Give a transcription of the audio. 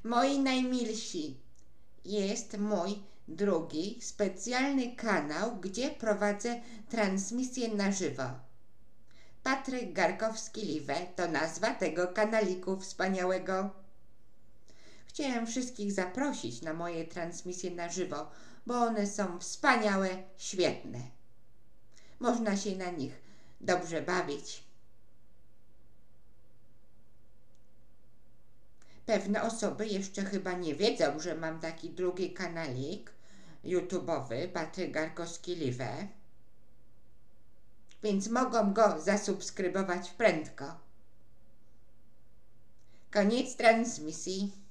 Moi najmilsi, jest mój drugi specjalny kanał, gdzie prowadzę transmisję na żywo. Patryk Garkowski-Live to nazwa tego kanaliku wspaniałego. Chciałem wszystkich zaprosić na moje transmisje na żywo, bo one są wspaniałe, świetne. Można się na nich dobrze bawić. Pewne osoby jeszcze chyba nie wiedzą, że mam taki drugi kanalik YouTube'owy, Patryk Garkowski-Live, więc mogą go zasubskrybować prędko. Koniec transmisji.